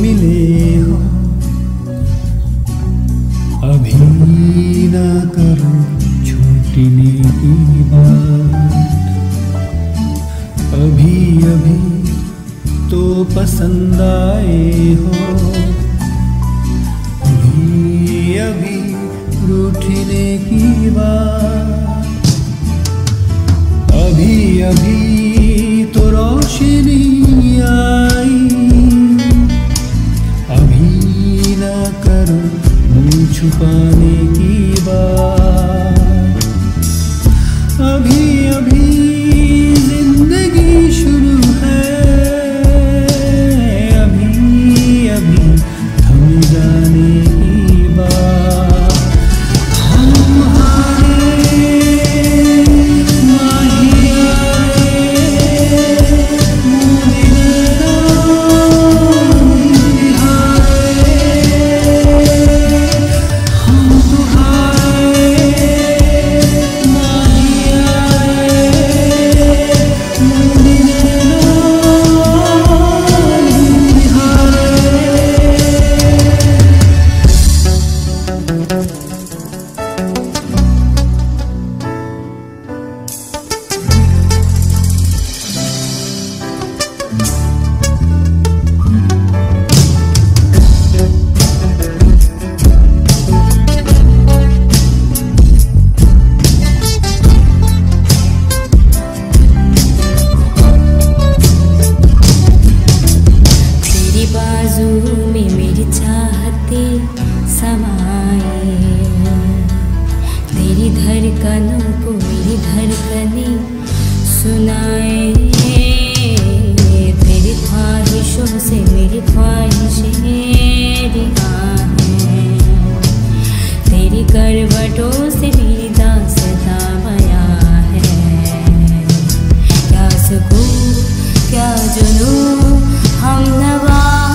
मिले हो, अभी ना करो छूटने की बात। अभी अभी तो पसंद आए हो, अभी अभी रूठने की बात। अभी अभी तो रोशनी आई, अभी ना करो मुँह छुपाने की बात। अभी अभी जिंदगी शुरू है, अभी अभी थम जाने की बात। हम हारे माहिया में मेरी चाहते समाए, तेरी धड़कनों को मेरी धड़कनें सुनाए। तेरी ख्वाहिशों से मेरी ख्वाहिशें रिहाएं, तेरी करवटों से मेरी दास्तां बयां है। क्या सुकून क्या जुनून हम नवा।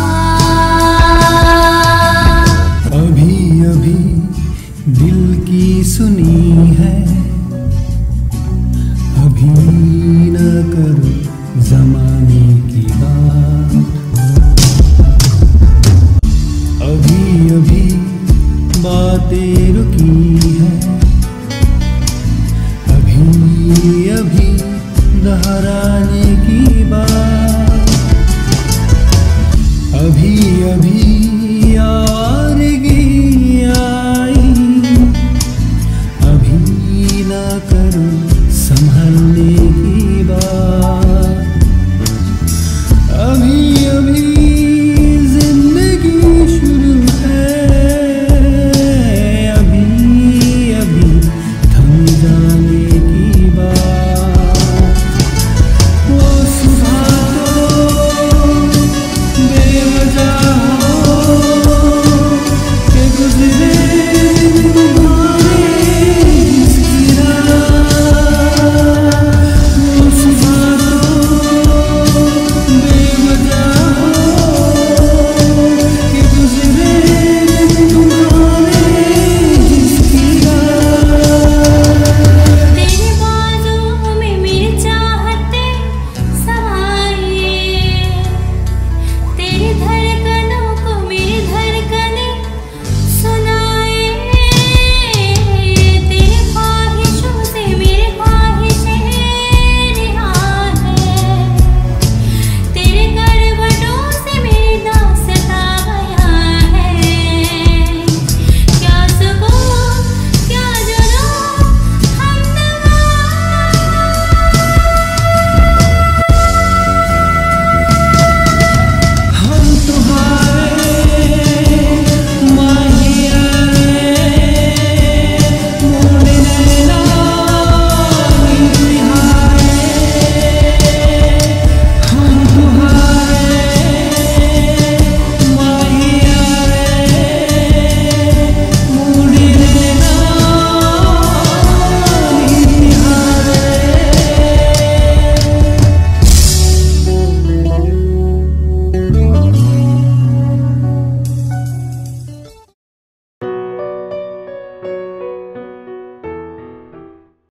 अभी अभी दिल की सुनी है, अभी न करो ज़माने की बात। अभी अभी बातें रुकी है, अभी अभी दोहराने